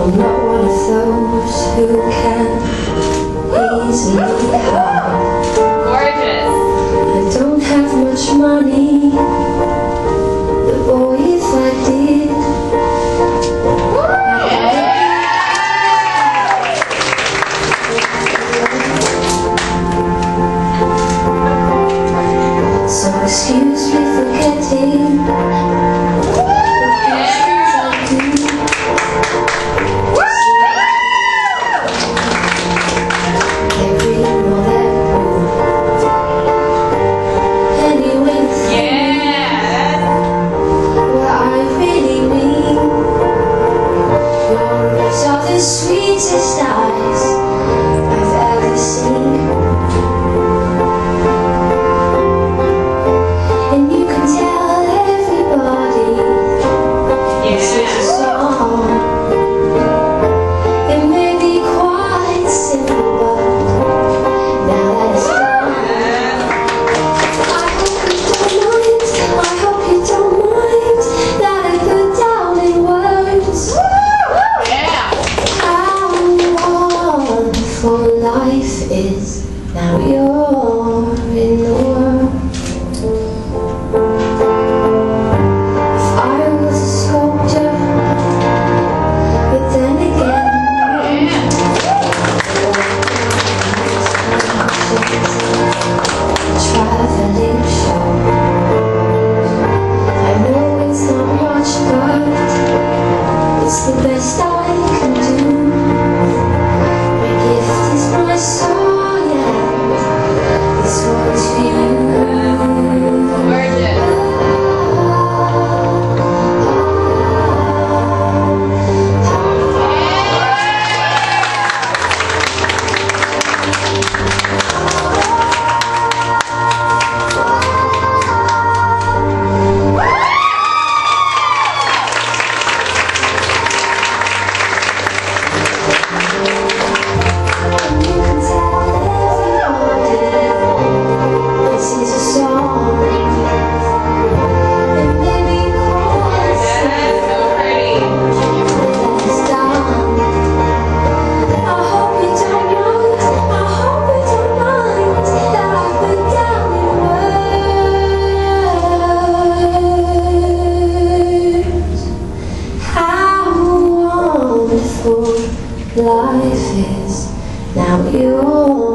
I'm not one of those who can easily hide. Gorgeous. I don't have much money, but boy, if I did, so excuse me for getting the sweetest eyes I've ever seen, and you can tell everybody this is a song. It may be quite simple, but now that it's done, I hope you don't mind that I put down in words life is. Now you're in the world. If I was a sculptor, but then again, a traveling show. I know it's not much, but it's the best I can do. My song, yeah, this one's for you. Life is now yours.